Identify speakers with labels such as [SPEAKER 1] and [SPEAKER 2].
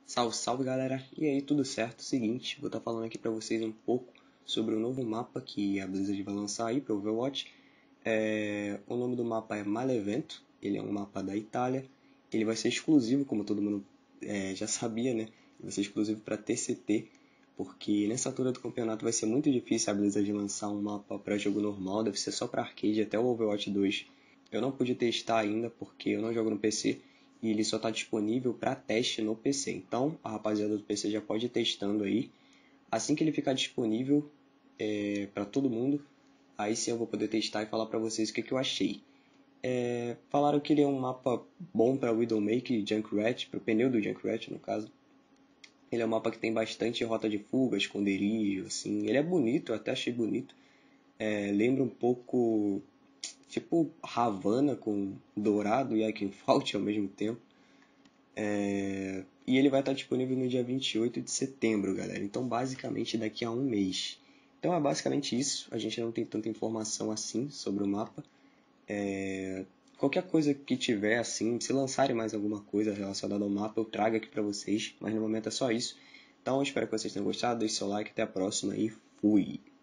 [SPEAKER 1] Salve, salve galera! E aí, tudo certo? Seguinte, vou estar falando aqui pra vocês um pouco sobre o novo mapa que a Blizzard vai lançar aí para Overwatch. O nome do mapa é Malevento, ele é um mapa da Itália. Ele vai ser exclusivo, como todo mundo já sabia, né? Ele vai ser exclusivo para TCT, porque nessa altura do campeonato vai ser muito difícil a Blizzard lançar um mapa para jogo normal, deve ser só para arcade até o Overwatch 2. Eu não pude testar ainda porque eu não jogo no PC e ele só está disponível para teste no PC. Então a rapaziada do PC já pode ir testando aí. Assim que ele ficar disponível para todo mundo, aí sim eu vou poder testar e falar para vocês o que eu achei. Falaram que ele é um mapa bom para Widowmaker e Junkrat, para o pneu do Junkrat no caso. Ele é um mapa que tem bastante rota de fuga, esconderijo, assim. Ele é bonito, eu até achei bonito. Lembra um pouco tipo Havana com Dourado e Eichenfeld ao mesmo tempo. E ele vai estar disponível no dia 28 de setembro, galera. Então, basicamente, daqui a um mês. Então, é basicamente isso. A gente não tem tanta informação assim sobre o mapa. Qualquer coisa que tiver, assim, se lançarem mais alguma coisa relacionada ao mapa, eu trago aqui pra vocês. Mas, no momento, é só isso. Então, eu espero que vocês tenham gostado. Deixe seu like. Até a próxima e fui!